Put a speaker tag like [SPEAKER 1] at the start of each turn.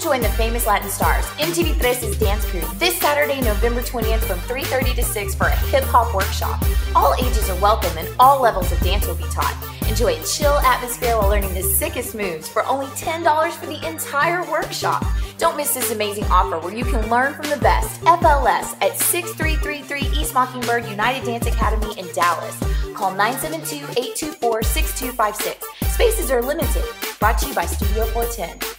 [SPEAKER 1] join the famous Latin stars, MTV3's Dance Crew, this Saturday, November 20th from 3:30 to 6 for a hip-hop workshop. All ages are welcome and all levels of dance will be taught. Enjoy a chill atmosphere while learning the sickest moves for only $10 for the entire workshop. Don't miss this amazing offer where you can learn from the best. FLS at 6333 East Mockingbird United Dance Academy in Dallas. Call 972-824-6256. Spaces are limited. Brought to you by Studio 410.